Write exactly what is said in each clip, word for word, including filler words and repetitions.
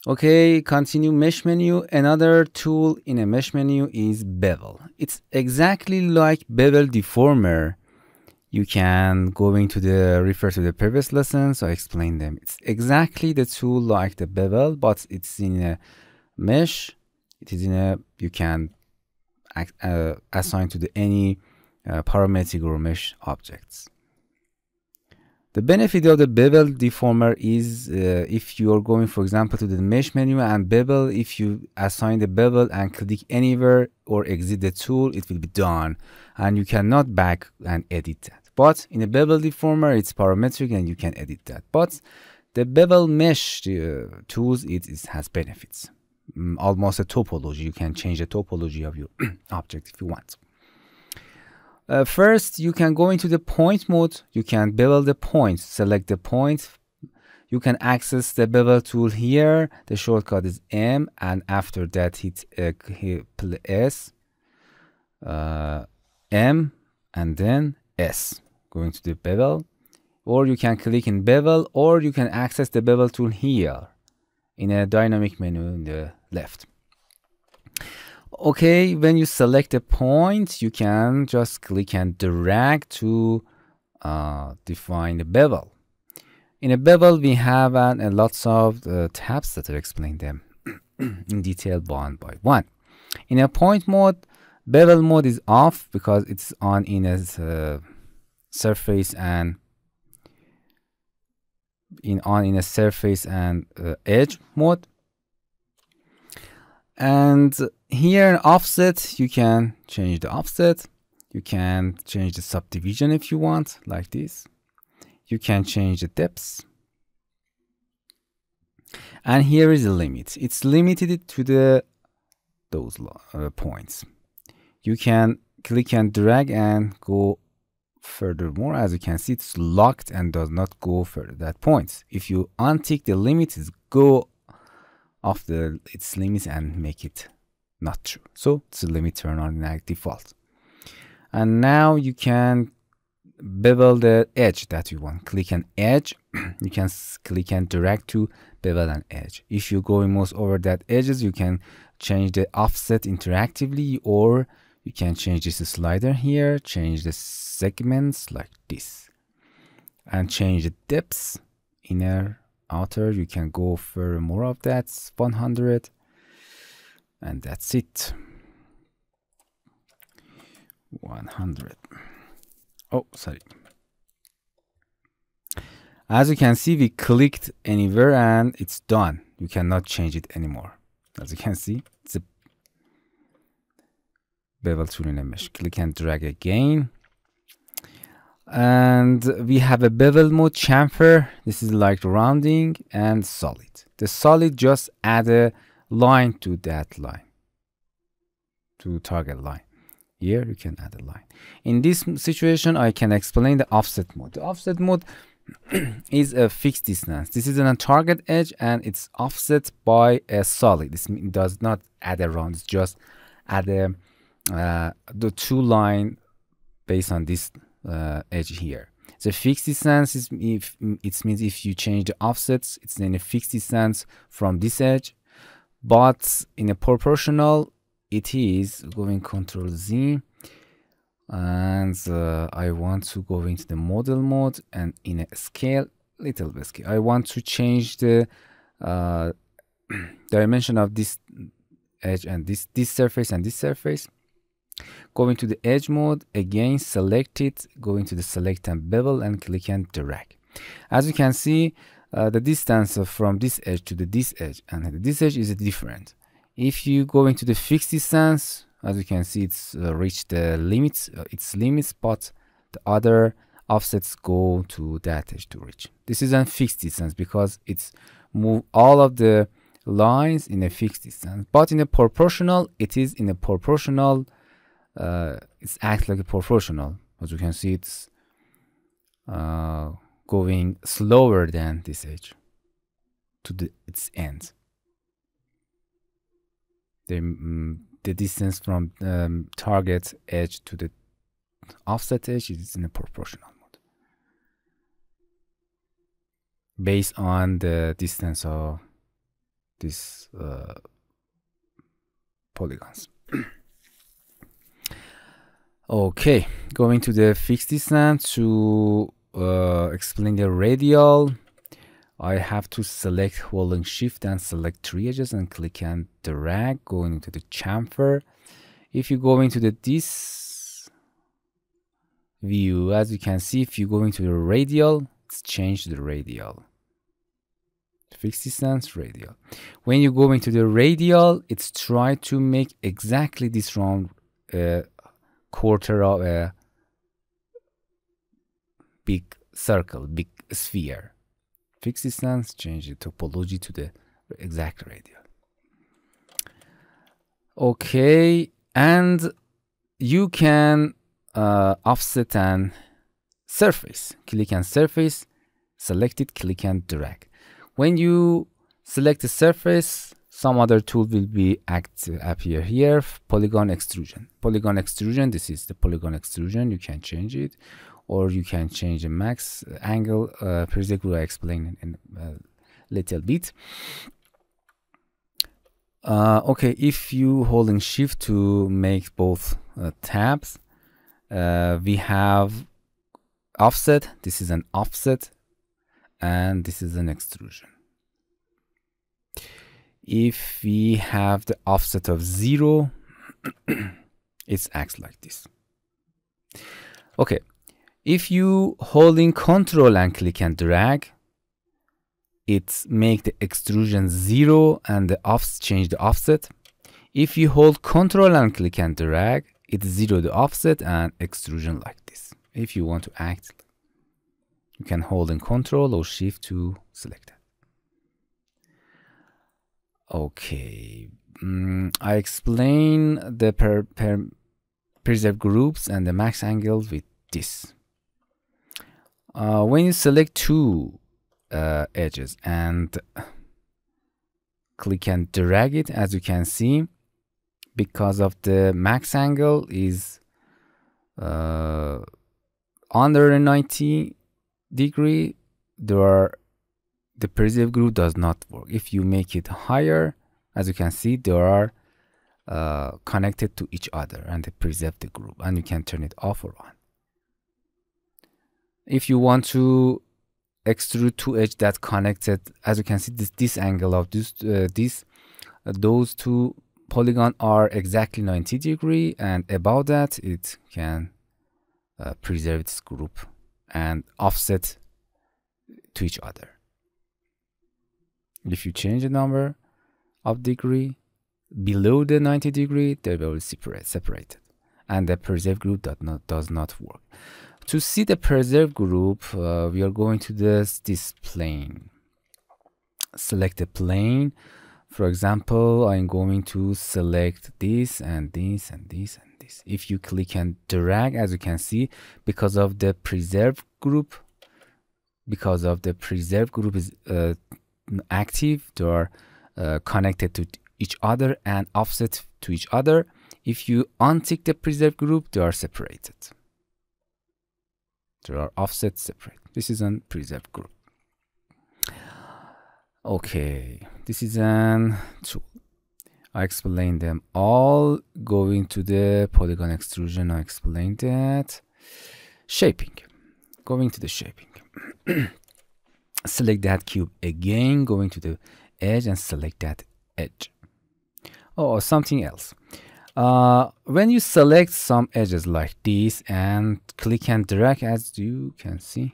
Okay, continue mesh menu. Another tool in a mesh menu is bevel. It's exactly like bevel deformer. You can go into the refer to the previous lesson, so I explained them. It's exactly the tool like the bevel, but it's in a mesh. It is in a, you can uh, assign to the any uh, parametric or mesh objects. The benefit of the bevel deformer is uh, if you are going, for example, to the mesh menu and bevel, if you assign the bevel and click anywhere or exit the tool, it will be done and you cannot back and edit that. But in a bevel deformer, it's parametric and you can edit that. But the bevel mesh uh, tools, it, it has benefits. Mm, almost a topology. You can change the topology of your object if you want. Uh, first, you can go into the point mode. You can bevel the point. Select the point. You can access the bevel tool here. The shortcut is M, and after that hit, uh, hit S, uh, M, and then S. Going to the bevel, or you can click in bevel, or you can access the bevel tool here in a dynamic menu in the left. Okay, when you select a point, you can just click and drag to uh, define the bevel. In a bevel, we have uh, lots of uh, tabs that will explain them in detail one by one. In a point mode, bevel mode is off because it's on in a uh, surface and in on in a surface and uh, edge mode. And here in offset, you can change the offset. You can change the subdivision if you want, like this. You can change the depths. And here is the limit. It's limited to the those uh, points. You can click and drag and go furthermore. As you can see, it's locked and does not go further that point. If you untick the limit, it's go of the its limits and make it not true. So it's a limit turn on in default. And now you can bevel the edge that you want. Click an edge. You can click and drag to bevel an edge. If you go almost over that edges, you can change the offset interactively, or you can change this slider here, change the segments like this, and change the depths, inner, outer. You can go for more of that, one hundred, and that's it. one hundred. Oh, sorry. As you can see, we clicked anywhere and it's done. You cannot change it anymore. As you can see, it's a bevel tool in a mesh. Click and drag again. And we have a bevel mode chamfer. This is like rounding and solid. The solid just add a line to that line, to target line. Here you can add a line. In this situation, I can explain the offset mode. The offset mode is a fixed distance. This is on a target edge and it's offset by a solid. This does not add a round. It's just add a uh, the two line based on this uh, edge here. The fixed distance is if it means if you change the offsets, it's in a fixed distance from this edge. But in a proportional, it is going Control Z, and uh, I want to go into the model mode and in a scale, little bit scale. I want to change the uh, dimension of this edge and this this surface and this surface. Go into the edge mode again, select it, go into the select and bevel and click and drag. As you can see, uh, the distance from this edge to the this edge and this edge is different. If you go into the fixed distance, as you can see, it's uh, reached the limits, uh, its limits, but the other offsets go to that edge to reach. This is a fixed distance because it's move all of the lines in a fixed distance. But in a proportional, it is in a proportional. Uh, it's acts like a proportional. As you can see, it's uh, going slower than this edge to the its end. The, um, the distance from um, target edge to the offset edge is in a proportional mode based on the distance of these uh, polygons. Okay, going to the fixed distance to uh, explain the radial. I have to select holding shift and select three edges and click and drag, going into the chamfer. If you go into the this view, as you can see, if you go into the radial, it's changed the radial. Fixed distance, radial. When you go into the radial, it's try to make exactly this round uh, quarter of a big circle, big sphere. Fixed distance, change the topology to the exact radial. Okay, and you can uh, offset an surface. Click on surface, select it, click and drag. When you select the surface, some other tool will be act appear here. Polygon extrusion. Polygon extrusion. This is the polygon extrusion. You can change it, or you can change the max angle. Uh, Prereq will explain in a little bit. Uh, okay, if you holding shift to make both uh, tabs, uh, we have offset. This is an offset, and this is an extrusion. If we have the offset of zero, it acts like this. Okay, if you holding control and click and drag, it make the extrusion zero and the off change the offset. If you hold control and click and drag, it zero the offset and extrusion like this. If you want to act, you can hold in control or shift to select that. Okay, mm, I explain the per, per preserved groups and the max angle with this. Uh, when you select two uh, edges and click and drag it, as you can see, because of the max angle is uh, under ninety degree, there are the preserved group does not work. If you make it higher, as you can see, they are uh, connected to each other and they preserve the group, and you can turn it off or on. If you want to extrude two edges that connected, as you can see, this this angle of this uh, this uh, those two polygon are exactly ninety degree, and above that it can uh, preserve this group and offset to each other. If you change the number of degree below the ninety degree, they will separate separated, and the preserved group does not does not work. To see the preserved group, uh, we are going to this this plane. Select the plane. For example, I'm going to select this and this and this and this. If you click and drag, as you can see, because of the preserved group, because of the preserved group is uh, active, they are uh, connected to each other and offset to each other. If you untick the preserved group, they are separated. They are offset separate. This is an preserved group. Okay, this is an tool. I explained them all. Going to the polygon extrusion, I explained that. Shaping. Going to the shaping. Select that cube again, going to the edge and select that edge. Oh, something else. Uh, when you select some edges like this and click and drag, as you can see,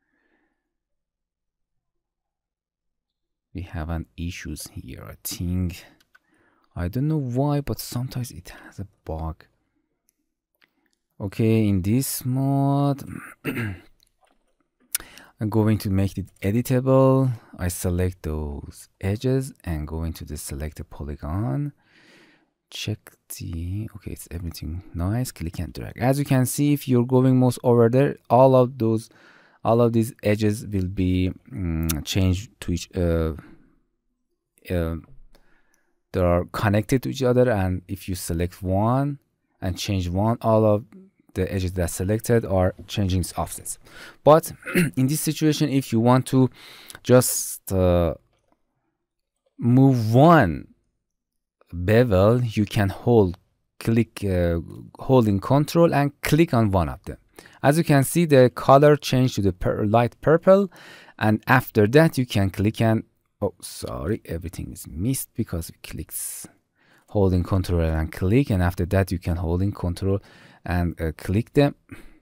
we have an issues here. I think, I don't know why, but sometimes it has a bug. Okay, in this mode, I'm going to make it editable. I select those edges and go into the select the polygon. Check the, okay, it's everything nice. Click and drag. As you can see, if you're going most over there, all of those, all of these edges will be um, changed to each, uh, uh, they are connected to each other. And if you select one and change one, all of the edges that selected are changing its offsets. But in this situation, if you want to just uh, move one bevel, you can hold, click, uh, holding control and click on one of them. As you can see, the color changed to the pur light purple, and after that you can click and, oh sorry, everything is missed because it clicks, holding control and click, and after that you can holding control and uh, click them.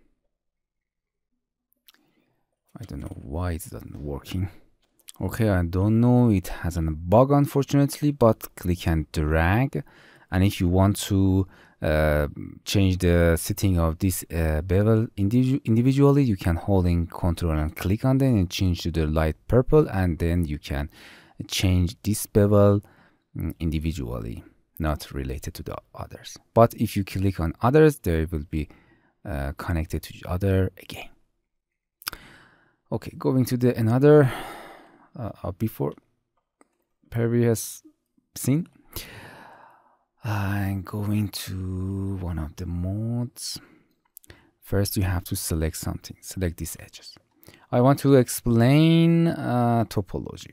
I don't know why it's not working. Okay, I don't know, it has a bug unfortunately, but click and drag, and if you want to uh, change the setting of this uh, bevel individu individually, you can holding control and click on them and change to the light purple, and then you can change this bevel individually, not related to the others. But if you click on others, they will be uh, connected to each other again. Okay, going to the another uh, before previous scene. I'm going to one of the modes. First, you have to select something. Select these edges. I want to explain uh, topology.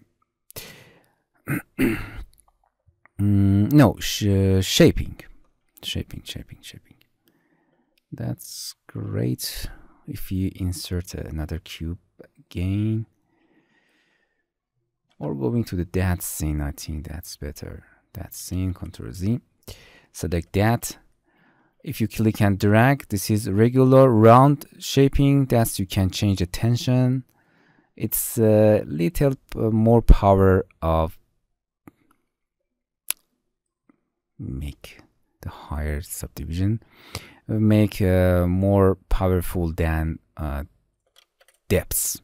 mm, no, sh shaping. Shaping, shaping, shaping. That's great. If you insert another cube again, or going to the that scene, I think that's better. That scene, Control Z. Select that. If you click and drag, this is regular round shaping. That's you can change the tension. It's a little more power of make the higher subdivision, make uh, more powerful than uh, depths.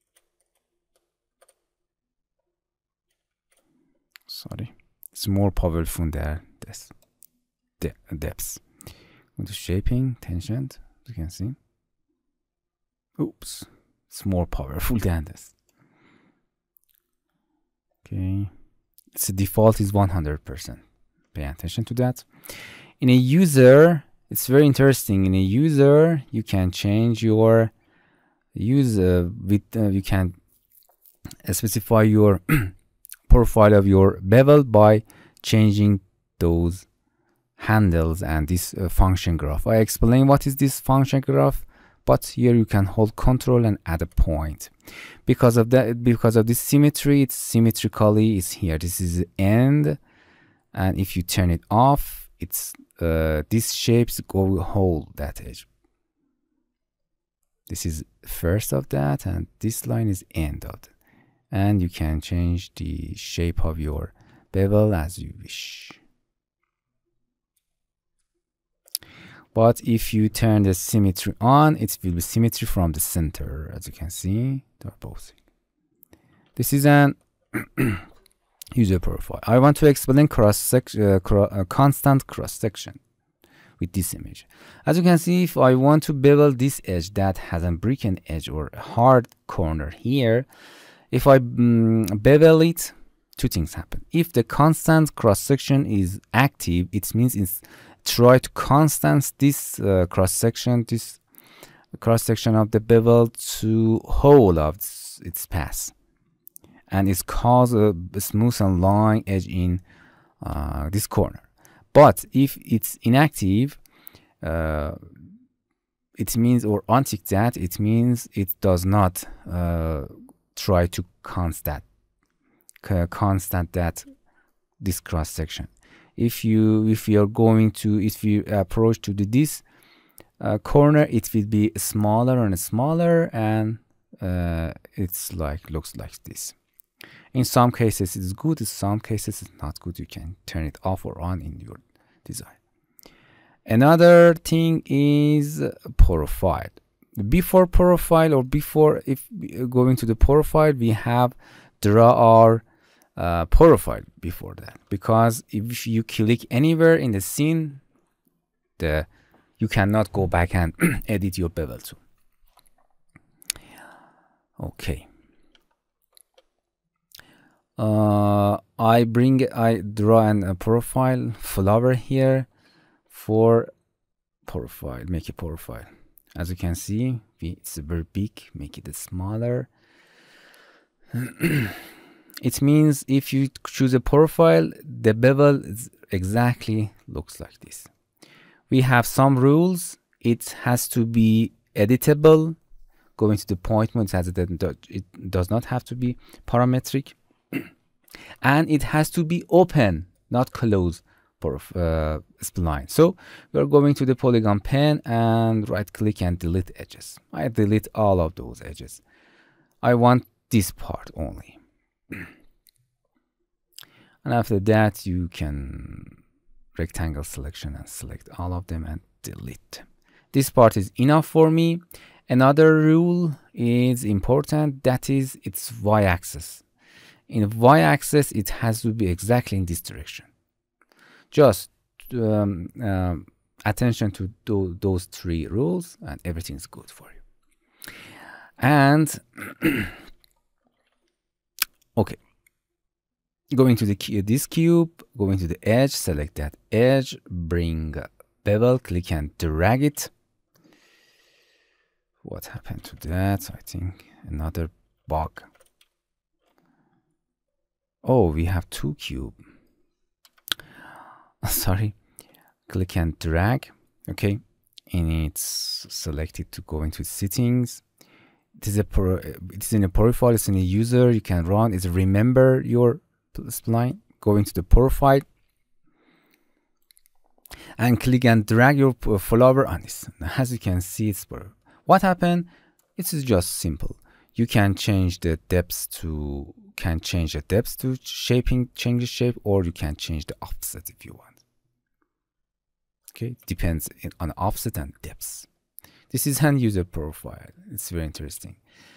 Sorry, it's more powerful than this de depths. Go to shaping, tension, as you can see. Oops, it's more powerful than this. Okay, its default is one hundred percent. Pay attention to that. In a user, it's very interesting. In a user, you can change your user with uh, you can specify your profile of your bevel by changing those handles and this uh, function graph. I explain what is this function graph, but here you can hold control and add a point. Because of that, because of this symmetry, it's symmetrically is here. This is the end, and if you turn it off, it's uh, these shapes go hold that edge. This is first of that, and this line is end of it. And you can change the shape of your bevel as you wish. But if you turn the symmetry on, it will be symmetry from the center, as you can see. They're both. This is an user profile. I want to explain cross section, uh, cro uh, constant cross section with this image. As you can see, if I want to bevel this edge that has a broken edge or a hard corner here, if I mm, bevel it, two things happen. If the constant cross section is active, it means it's try to constant this uh, cross section, this cross section of the bevel to whole of its, its path, and it's cause a smooth and line edge in uh, this corner. But if it's inactive, uh, it means, or untick that, it means it does not uh, try to constant uh, constant that this cross section. If you if you are going to if you approach to the this uh, corner, it will be smaller and smaller, and uh, it's like looks like this. In some cases it's good, in some cases it's not good. You can turn it off or on in your design. Another thing is profile. Before profile, or before if going to the profile, we have draw our uh, profile before that, because if you click anywhere in the scene, the you cannot go back and edit your bevel too. Okay. Uh, I bring I draw an, a profile flower here for profile. Make a profile. As you can see, it's very big. Make it smaller. It means if you choose a profile, the bevel is exactly looks like this. We have some rules. It has to be editable. Going to the point mode, it, has, it does not have to be parametric. And it has to be open, not closed for uh, spline. So we're going to the polygon pen and right click and delete edges. I delete all of those edges. I want this part only. And after that, you can rectangle selection and select all of them and delete. This part is enough for me. Another rule is important, that is its y-axis. In y-axis, it has to be exactly in this direction. Just um, um, attention to do those three rules and everything's good for you. And okay, going to the this cube, going to the edge, select that edge, bring bevel, click and drag it. What happened to that? I think another bug. Oh, we have two cube. Sorry. Click and drag. Okay. And it's selected to go into settings. It is a pro it is in a profile, it's in a user, you can run. It's remember your spline. Go into the profile and click and drag your flower on this. As you can see, it's what happened. It is just simple. You can change the depths to can change the depths to shaping, change the shape, or you can change the offset if you want. Okay, it depends on offset and depths. This is hand user profile. It's very interesting.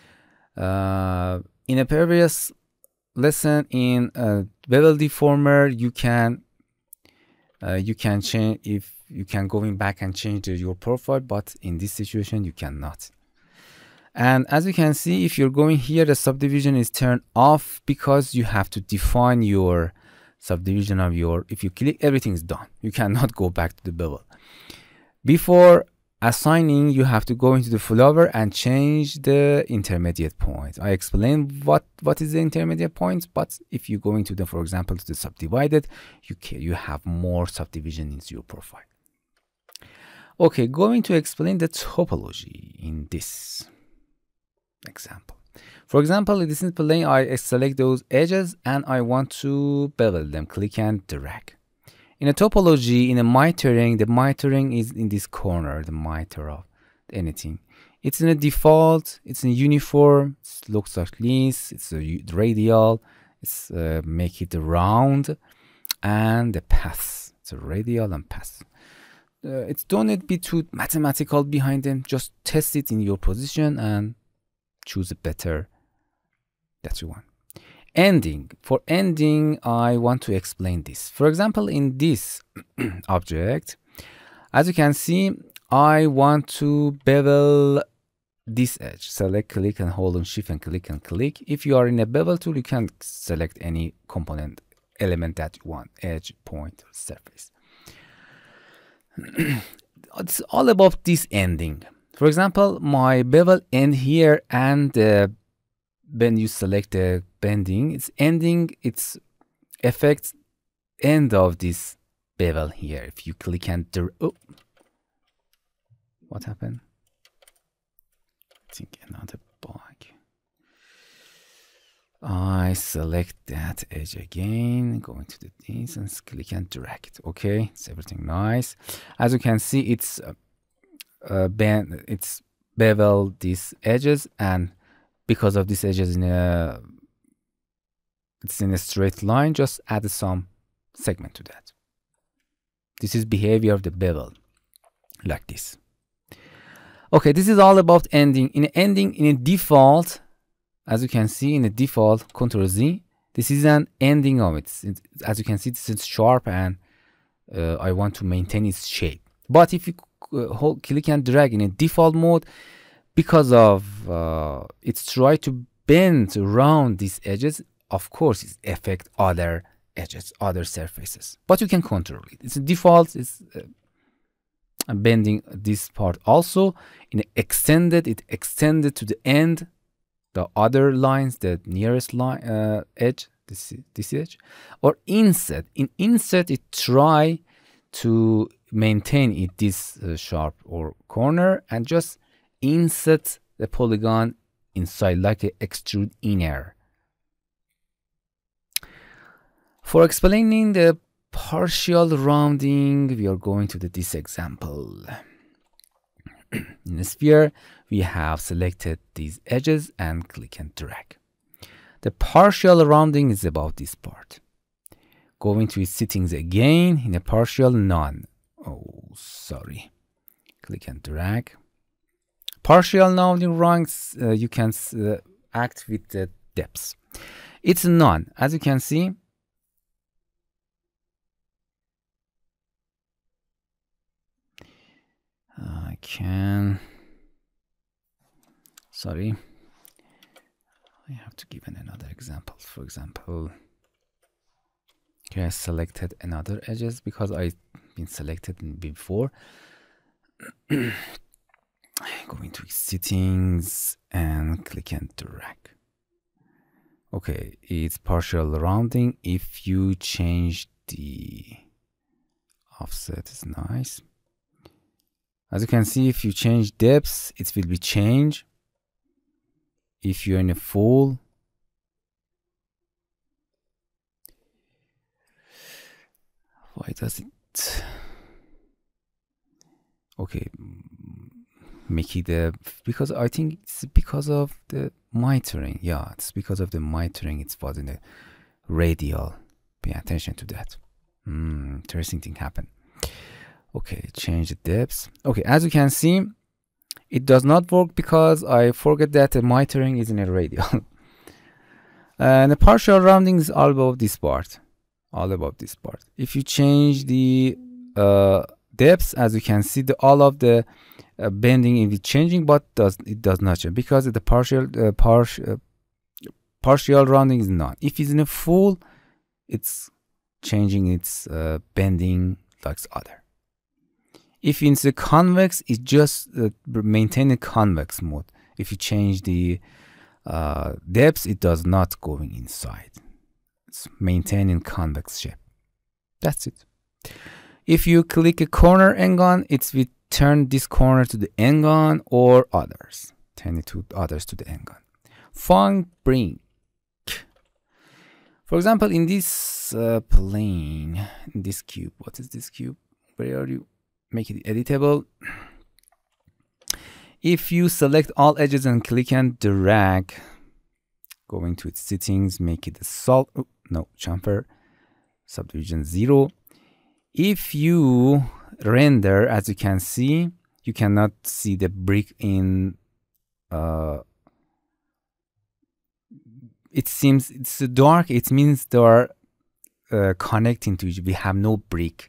Uh, in a previous lesson in uh, bevel deformer, you can uh, you can change if you can go in back and change the, your profile, but in this situation you cannot. And as you can see, if you're going here, the subdivision is turned off because you have to define your subdivision of your, if you click, everything is done. You cannot go back to the bevel. Before assigning, you have to go into the flower and change the intermediate point. I explained what, what is the intermediate point, but if you go into the, for example, to the subdivided, you can, you have more subdivision into your profile. Okay, going to explain the topology in this example. For example, in this plane, I select those edges and I want to bevel them. Click and drag. In a topology, in a mitering, the mitering is in this corner, the miter of anything. It's in a default, it's in uniform, it looks like this, it's a radial, it's uh, make it round, and the path. It's a radial and path. Uh, it's don't need be too mathematical behind them, just test it in your position and choose a better that you want. Ending. For ending, I want to explain this. For example, in this object, as you can see, I want to bevel this edge. Select, click, and hold on shift and click and click. If you are in a bevel tool, you can select any component element that you want, edge, point, surface. It's all about this ending. For example, my bevel end here, and uh, when you select the bending, it's ending, it's affects end of this bevel here. If you click and oh, what happened? I think another bug. I select that edge again, go into the things and click and drag it. Okay, it's everything nice. As you can see, it's uh, uh, bend, it's bevel these edges, and because of these edges in a it's in a straight line, just add some segment to that. This is behavior of the bevel, like this. Okay, this is all about ending. In ending, in a default, as you can see, in a default, Control Z, this is an ending of it. It's, as you can see, this is sharp, and uh, I want to maintain its shape. But if you uh, hold, click and drag in a default mode, because of uh, it's try to bend around these edges, of course, it affect other edges, other surfaces. But you can control it. It's a default. It's uh, bending this part also. In extended, it extended to the end. the other lines, the nearest line uh, edge, this this edge, or inset. In inset, it try to maintain it this uh, sharp or corner and just inset the polygon inside like a extrude inner. For explaining the partial rounding, we are going to the, this example. In the sphere, we have selected these edges and click and drag. The partial rounding is about this part. Going to its settings again, in a partial, none. Oh, sorry. Click and drag. Partial rounding ranks, uh, you can uh, act with the depths. It's none. As you can see, I can, sorry, I have to give an another example. For example, okay, I selected another edges because I've been selected before. Going to settings and click and drag. Okay, it's partial rounding. If you change the offset, it's nice. As you can see, if you change depths, it will be changed. If you're in a full, why does it? Okay, make it uh, because I think it's because of the mitering. Yeah, it's because of the mitering. It's was in the radial. Pay attention to that. Mm, interesting thing happened. Okay, change the depths. Okay, as you can see, it does not work because I forget that the mitering is in a radial. And the partial rounding is all about this part. All about this part. If you change the uh, depths, as you can see, the all of the uh, bending is changing, but does it does not change because the partial uh, partial uh, partial rounding is not. If it's in a full, it's changing its uh, bending like other. If it's a convex, it just uh, maintain a convex mode. If you change the uh, depths, it does not going inside. It's maintaining convex shape. That's it. If you click a corner n-gon, it will turn this corner to the n-gon or others. Turn it to others to the n-gon. Func bring. For example, in this uh, plane, in this cube, what is this cube? Where are you? Make it editable. If you select all edges and click and drag, going to its settings, make it a solid, oh, no, chamfer, subdivision zero. If you render, as you can see, you cannot see the brick in, uh, it seems it's dark, it means they are uh, connecting to each other. We have no brick.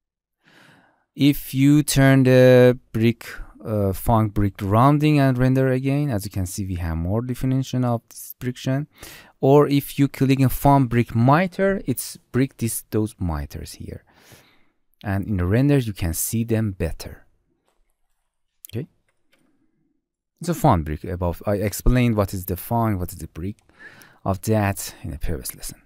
If you turn the brick, uh, func brick rounding and render again, as you can see, we have more definition of this friction. Or if you click on func brick miter, it's brick this those miters here, and in the renders you can see them better. Okay, it's a func brick. Above, I explained what is the func, what is the brick of that in a previous lesson.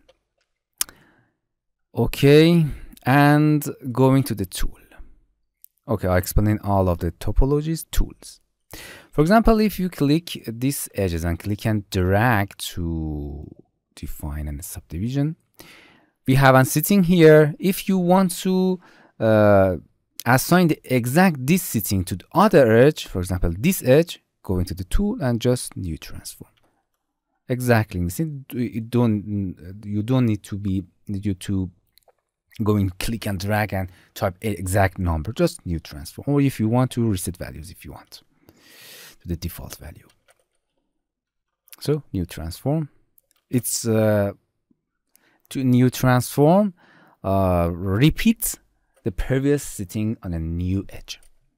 Okay, and going to the tool. Okay, I explained all of the topologies tools. For example, if you click these edges and click and drag to define a subdivision, we have a setting here. If you want to uh, assign the exact this setting to the other edge, for example, this edge, go into the tool and just new transform. Exactly. You don't you don't need to be you to go in, click and drag and type an exact number, just new transform. Or if you want to reset values, if you want to the default value. So new transform. It's uh, to new transform. Uh, repeat the previous setting on a new edge.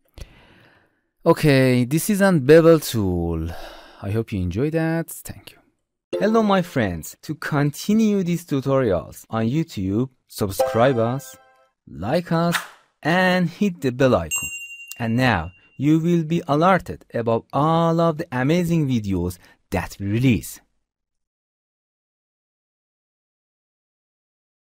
Okay, this is a bevel tool. I hope you enjoyed that. Thank you. Hello my friends, to continue these tutorials on YouTube, subscribe us, like us, and hit the bell icon. And now you will be alerted about all of the amazing videos that we release.